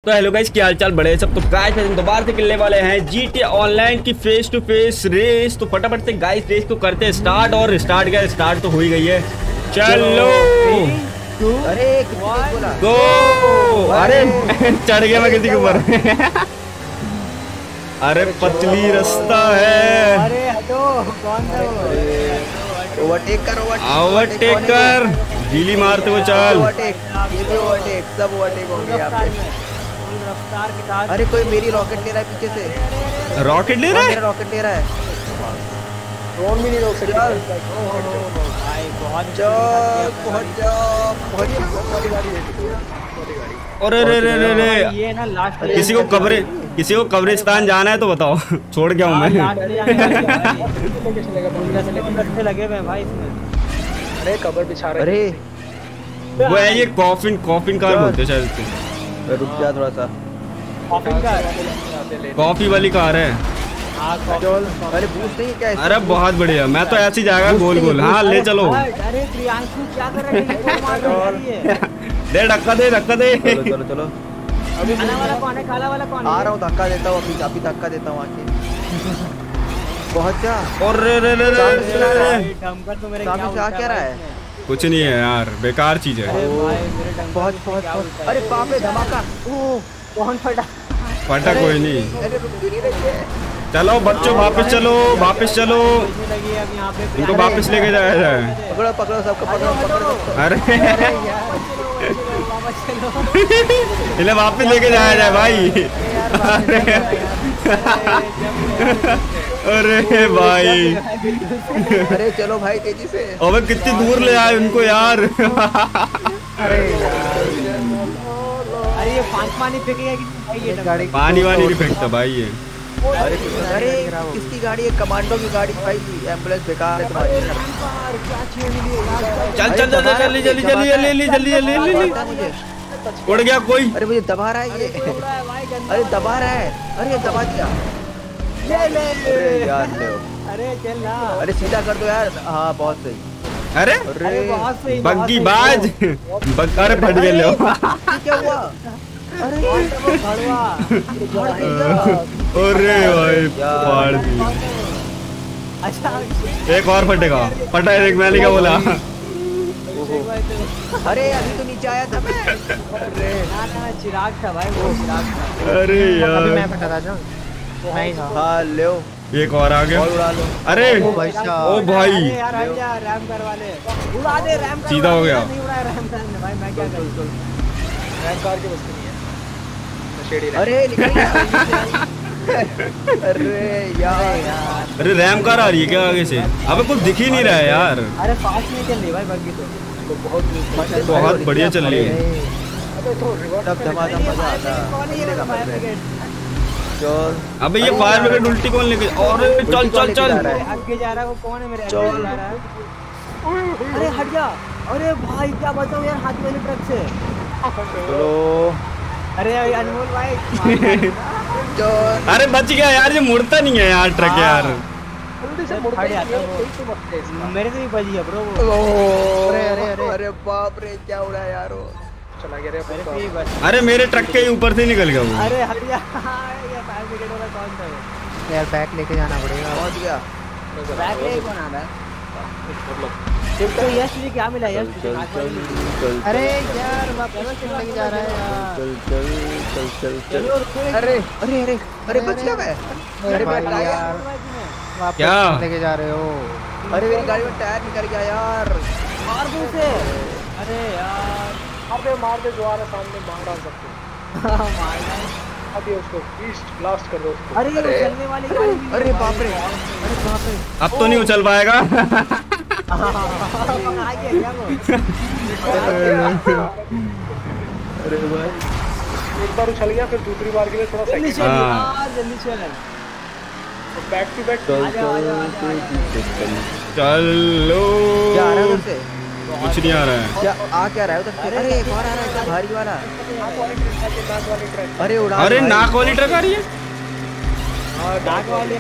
तो hello guys, क्या हालचाल? बड़े सब। तो गाइस हम दोबारा से खेलने वाले हैं GTA ऑनलाइन की फेस टू फेस रेस। तो फटाफट से गाइस रेस को करते हैं स्टार्ट। और स्टार्ट तो हो ही गई है। चलो अरे बोला गो। अरे चढ़ गया मैं किसी के ऊपर। अरे पतली रास्ता है। अरे हटो, कौन था वो? ओवरटेक कर, गीली मारते हुए चल। ये भी ओवरटेक, सब ओवरटेक होंगे यहाँ पे। रफ्तार के साथ। अरे कोई मेरी रॉकेट ले रहा है पीछे से। रॉकेट ले रहा है? मेरा रॉकेट ले रहा है। ड्रोन भी नहीं रोक सकता भाई। बहुत पहुंच जाओ। अरे रे ये ना लास्ट किसी को कब्रिस्तान जाना है तो बताओ। छोड़ गया हूँ मैं। लगे हुए भाई इसमें। अरे कब्र बिछा रहे। अरे वो है ये कॉफिन कार बोलते शायद इसको। रुक जा थोड़ा सा। कॉफिन कार, कॉफी वाली कार है। अरे बूस्ट नहीं क्या? अरे बहुत बढ़िया। मैं तो ऐसी जाएगा गोल गोल। हाँ ले चलो। अरे प्रियांशु क्या कर रहा है? दे धक्का दे। चलो अभी खाना वाला कौन है? काला वाला कौन है? आ रहा हूँ, धक्का देता हूँ अभी धक्का देता हूँ आके। बहुत जा। और रे डंपर तो मेरे क्या रहा है? कुछ नहीं है यार, बेकार चीज है। बहुत। अरे बाप रे, धमाका। ओह कौन फटा? कोई नहीं। चलो बच्चों वापस चलो। इनको वापस लेके जाया जाए। पकड़ो सबको पकड़ो। अरे इन्हें वापस लेके जाया जाए भाई। अरे भाई। अरे चलो भाई तेजी से। अबे कितनी दूर ले आए उनको यार। अरे ये पानी फेंकेगा गाड़ी? पानी वानी नहीं फेंकता भाई ये। अरे किसकी गाड़ी है? कमांडो की गाड़ी भाई। एम्बुलेंस बेकार है तुम्हारी। जल्दी। उड़ गया कोई। अरे मुझे दबा रहा है ये। अरे दबा रहा है। अरे दबा दिया। अरे यार अरे चल ना। अरे सीधा कर दो यार। हाँ बहुत सही। अरे बहुत सही। बग्गी बाज। अरे फट गए लो। क्या हुआ? अरे भाई फाड़ दी। अच्छा एक और फटेगा। फटा एक मैंने क्या बोला? अरे अभी तो नीचे आया था मैं। ना चिराग था भाई, वो चिराग था। अरे यार मैं फटा था। हाँ लो, एक और आ गया। उड़ा लो। अरे ओ भाई यार रैम करवा ले। उड़ा दे रैम। सीधा हो गया। नहीं उड़ा रैम करने भाई, मैं क्या करूं? रैम कार की वस्तु नहीं है। अरे निकल गया। अरे यार अरे रैम कार आ रही है क्या आगे से? अबे कुछ दिख ही नहीं रहा है यार। अरे फास्ट नहीं चल रही भाई बग्गी तो बहुत बढ़िया चल रही है। तब धमाधम मजा आता है। अबे ये फायर ब्रिगेड उल्टी कौन लेके? और चल आगे जा रहा है। वो कौन है? मेरे आगे जा रहा है। अरे हट जा। अरे भाई क्या बताऊं यार, हाथी वाली ट्रक से। चलो अरे अनमोल भाई। अरे बच गया यार, ये मुड़ता नहीं है यार ट्रक यार। मेरे से भी बच गया ब्रो। अरे बाप रे क्या उड़ा यार वो। चला गया। अरे मेरे ट्रक के ऊपर से निकल गया वो। अरे हट जा। ये फायर ब्रिगेड वाला कौन था वो? यार बैक लेके जाना पड़ेगा। पहुंच गया। बैक ले कौन आ रहा है? तो यश जी क्या मिला? यश अरे यार वापस चलने जा रहा है यार। अरे बच गया मैं। अरे यार क्या लेके जा रहे हो? अरे मेरी गाड़ी में टायर निकल गया यार। मार दो उसे। अरे यार मार दे जो आ रहा सामने, मार डाल सकते। मारना अभी उसको ब्लास्ट कर दो उसको। अरे चलने वाली गाड़ी। अरे बाप रे। अब तो नहीं उछल पाएगा। अरे भाई एक बार उछल गया, फिर दूसरी बार के लिए थोड़ा जल्दी चल। बैक टू बैक चलो। क्या आ रहा है उधर? कुछ नहीं आ रहा है। क्या रहा है उधर? अरे एक और आ रहा है भारी वाला। अरे उड़ा। अरे नाक वाली ट्रक आ रही है। नाक वाली।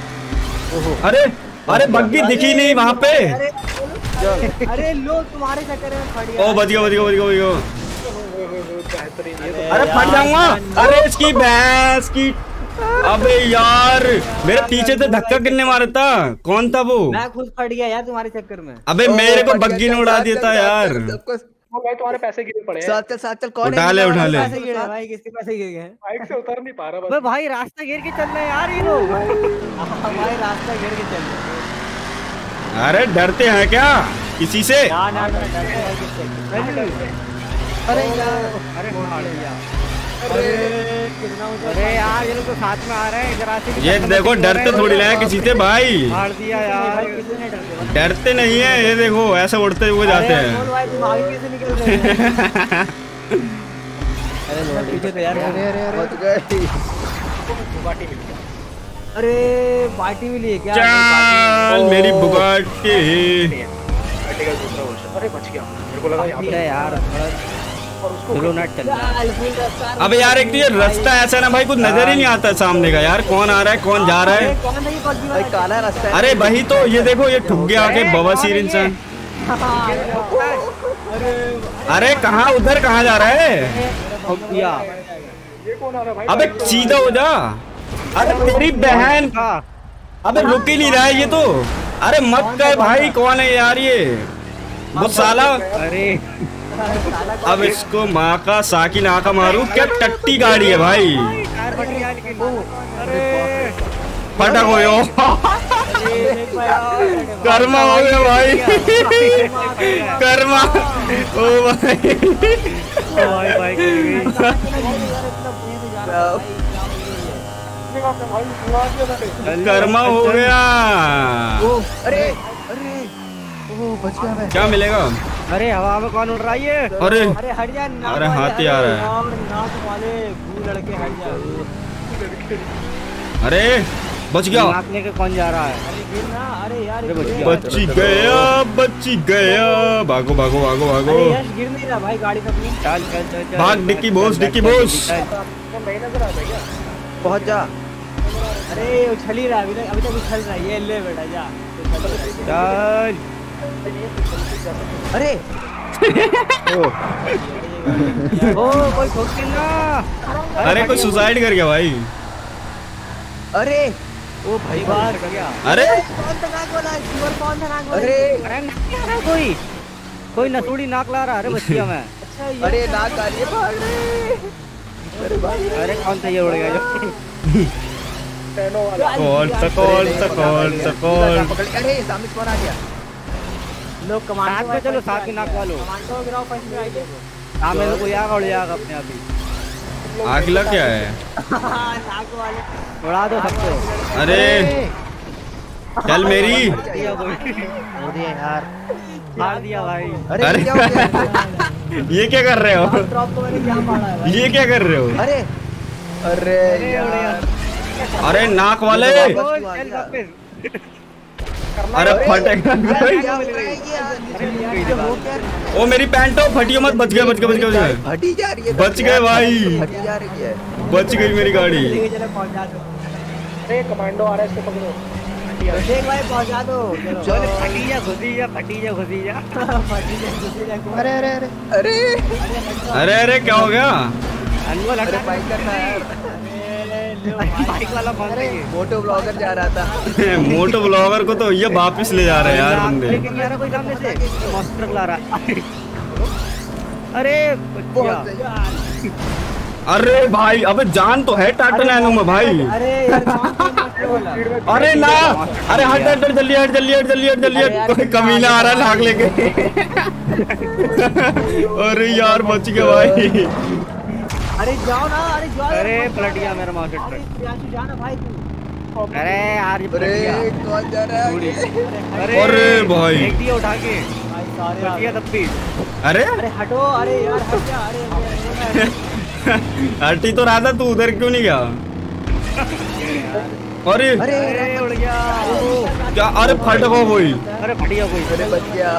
अरे बग्गी दिखी नहीं वहाँ पे। अरे लो तुम्हारे चक्कर में फट गया। ओ बच गया। अरे फट जाऊंगा। अरे इसकी भैंस की, अबे यार मेरे पीछे से धक्का किसने मारा था? कौन था वो? मैं खुद फट गया यार तुम्हारे चक्कर में। अबे मेरे को बग्गी ने उड़ा दिया था यार। तुम्हारे पैसे गिर पड़े हैं। साथ चल कौन उठा ले उठा ले। पैसे गिरे भाई, किसके पैसे गिर गए? बाइक से उतर नहीं पा रहा बस भाई रास्ता घेर के चल रहे हैं यार ये लोग। भाई रास्ता घेर के चल रहे। अरे डरते हैं क्या किसी से? ना अरे यार, अरे मार दिया। अरे यार ये लोग तो साथ में आ रहे हैं जरा से। ये देखो डरते थोड़ी ना है किसी से भाई। मार दिया यार। डरते नहीं है, ये देखो ऐसे उड़ते हुए जाते हैं। अरे बाटी मिली है क्या? चल मेरी बुगाटी। अरे बच गया, मेरे को लगा यार अबे यार एक तो ये रास्ता ऐसा ना भाई, कुछ नजर ही नहीं आता सामने का यार, कौन आ रहा है कौन जा रहा है। काला रास्ता है। अरे वही तो, ये देखो ये ठुक गया आके बवासीर इंसान। अरे कहाँ उधर कहाँ जा रहा है? ये कौन आ रहा है भाई? अबे सीधा हो जा। अरे तेरी बहन का, अबे रुक ही नहीं रहा है ये तो। अरे मत कह भाई कौन है यार ये वो साला। अरे अब इसको माँ का साकी ना का मारू क्या? टट्टी गाड़ी है भाई। फटा कोई कर्मा हो गया भाई। कर्मा ओ भाई कर्मा हो गया। अरे अरे बच गया मैं। क्या मिलेगा? अरे हवा में कौन उड़ रहा है? अरे अरे हट जा। अरे हाथी आ रहा है। नाक वाले भू लड़के हट जा। अरे बच गया। नाकने के कौन जा रहा है? अरे गिरना। अरे यार बची गया बची गया। भागो भागो भागो भागो। अरे यार गिर नहीं रहा भाई गाड़ी तक नहीं। चल चल चल भाग डिक्की बोस डिक्की बोस। पहुंच जा। अरे उछल ही रहा है अभी तक उछल रहा है ये। ले बेटा जा चल। अरे ओ कोई ठोक ना। अरे कोई सुसाइड कर गया भाई। अरे ओ भाई बाहर गया। अरे कौन था नाक वाला? कौन था नाक वाला? अरे कोई नसूड़ी नाक ला रहा। अरे बच्चिया में। अच्छा अरे नाक आ रही है भाग रे। अरे कौन था ये उड़ गया जो? कौन सा अरे सामने कौन आ गया? लोग कमांडो में चलो साथ में नाक वालों। कमांडो गिराओ फर्स्ट में आइए। सामने तो कोई आएगा उड़ जाएगा अपने आप ही। आगला क्या है? नाक वाले उड़ा दो सबको। अरे चल मेरी। यार मार दिया भाई। अरे ये क्या कर रहे हो? ड्रॉप को मैंने क्या मारा है? ये क्या कर रहे हो? अरे अरे यार। अरे नाक वाले। अरे फटेगा। ओ मेरी पैंट फटियो मत। बच गए बच गए बच गए फटी जा रही है। बच गए भाई। फटी जा रही है। बच गई मेरी गाड़ी। अरे कमांडो आ रहा है, इसको पकड़ो। देख भाई पहुंचा दो। चलो फटी जा घुसी जा फटी जा घुसी जा फटी जा घुसी जा। अरे अरे अरे अरे अरे अरे क्या हो गया? अनमोल हट बाइक करना यार। बाइक वाला कौन है? मोटो ब्लॉगर जा रहा था। मोटो ब्लॉगर को तो ये वापस ले जा रहे हैं यार बंदे। लेकिन यार कोई सामने से मॉन्स्टर ला रहा है। अरे अरे भाई अबे जान तो है टाटा नैनो में भाई। अरे यार अरे ना। अरे हट हट जल्दी हट जल्दी हट जल्दी हट जल्दी हट। कोई कमीना आ रहा है लाग लेके। अरे यार बच गया भाई। अरे जाओ ना। अरे जाओ। अरे पलट गया मेरा मार्केट ट्रक। जा ना भाई तू। अरे यार ये कौन जा रहा है? अरे भाई एक दिया उठा के सारे तब भी। अरे अरे हटो। अरे यार हट जा। अरे हटी तो रहा था, तू उधर क्यों नहीं गया? अरे अरे उड़ गया क्या? अरे फट गया कोई। अरे फट गया कोई। अरे बच गया।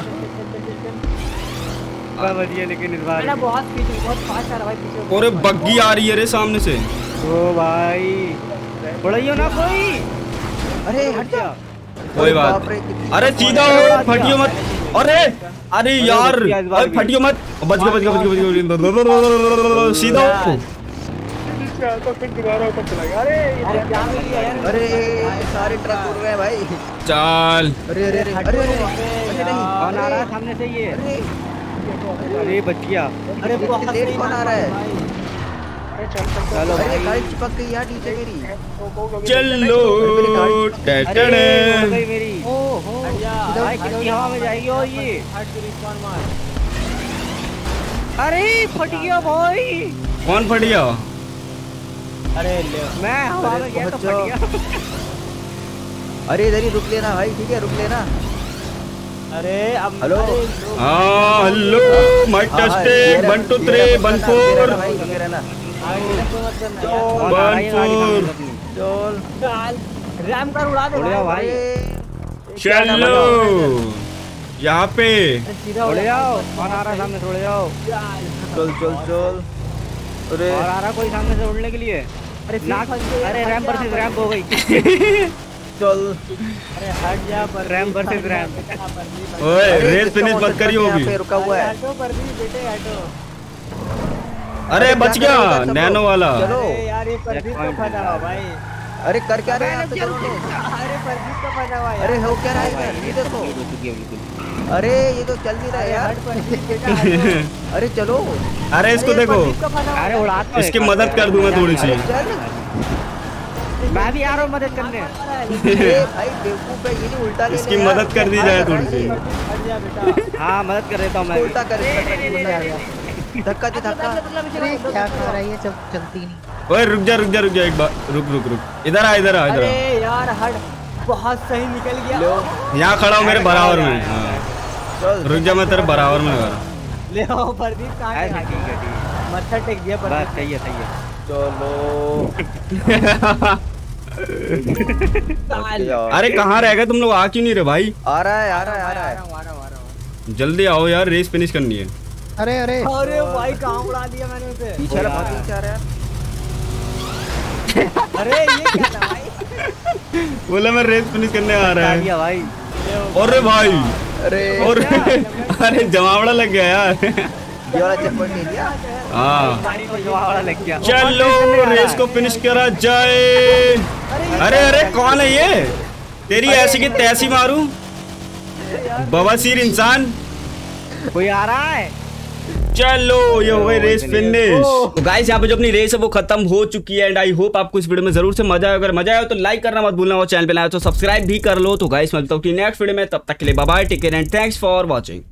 बढ़िया लेकिन इस बार बहुत फास्ट आ रहा भाई पीछे। अरे बग्गी आ रही है रे सामने से। ओ भाई उड़ाइयो ना कोई। अरे हट जा। कोई बात। अरे सीधा हो फटियो मत। अरे अरे यार फटियो मत, बच गया सीधा। तो फिर दोबारा ऊपर चला गया। अरे अरे सारे ट्रक उड़ गए भाई। चल अरे अरे अरे अरे कौन आ रहा है सामने से? ये अरे बच गया। अरे लेट कौन आ रहा है? चलो अरे गाड़ी चिपक गई यार नीचे मेरी। चलो अरे हो गई मेरी। भाई कितनी हवा में जाएगी और ये। अरे फट गया भाई। कौन फट गया? अरे मैं हवा में गया तो फट गया। अरे इधर ही रुक लेना भाई, ठीक है रुक लेना। अरे अब हेलो हाँ हेलो माइक टेस्टिंग 1 2 3 1 4 भाई लगे रहना। 1 4 रैम कर उड़ा दे भाई। चलो यहाँ पे उड़ जाओ। कौन आ रहा है सामने से? उड़ जाओ। चल चल चल। अरे और आ रहा कोई सामने से उड़ने के लिए? अरे अरे रैम वर्सेस रैम हो गई। चल। अरे हट जा पर रैम वर्सेस रैम। ओए रेस फिनिश मत करियो अभी। पे रुका हुआ है। हटो पर भी बेटे हटो। अरे बच गया नैनो वाला। चलो यार ये परदीप को फटा हुआ भाई। अरे कर क्या रहे हैं आप? अरे परदीप को फटा हुआ यार। अरे हो क्या रहा है इधर? ये देखो। अरे ये तो चल नहीं रहा है यार। अरे चलो। अरे इसको देखो, अरे उड़ा तो इसकी मदद कर दूंगा थोड़ी सी। मैं भी आ रहा हूँ मदद करने। भाई बेवकूफ है, ये नहीं उल्टा ले। इसकी मदद कर दी जाए थोड़ी सी। हाँ मदद कर देता हूँ मैं। उल्टा कर धक्का दे धक्का। क्या कर रहा है ये? जब चलती नहीं। ओए रुक जा एक बार, रुक इधर आ अरे यार हट, बहुत सही निकल गया। यहाँ खड़ा हूँ मेरे बराबर में। हाँ रुक जा, मैं तेरे बराबर में लगा। ले आओ परदीप कहाँ है? ठीक है मत्था टेक दिया पर सही है चलो। अरे कहाँ रह गए तुम लोग? आ क्यों नहीं रहे भाई? आ रहा है। जल्दी आओ यार, रेस फिनिश करनी है। अरे अरे अरे भाई कहाँ उड़ा दिया मैंने उसे? पीछे वाला बहुत पीछे आ रहा है। अरे ये क्या था भाई? बोला मैं रेस फिनिश करने आ रहा है। भाई अरे भाई अरे अरे जमावड़ा लग गया यार। ये वाला चेक पॉइंट ले लिया। हाँ लग गया। चलो रेस को फिनिश करा जाए। अरे कौन है ये? तेरी ऐसी की तैसी मारूं बवासीर इंसान। कोई आ रहा है? चलो ये हो गई रेस फिनिश। तो गाइस यहाँ पे जो अपनी रेस है वो खत्म हो चुकी है। एंड आई होप आपको इस वीडियो में जरूर से मजा आया। अगर मजा आया तो लाइक करना मत भूलना, और चैनल पे नया हो तो सब्सक्राइब भी कर लो। तो गाइस मिलता हूँ नेक्स्ट वीडियो में, तब तक के लिए bye bye, take care and thanks for watching.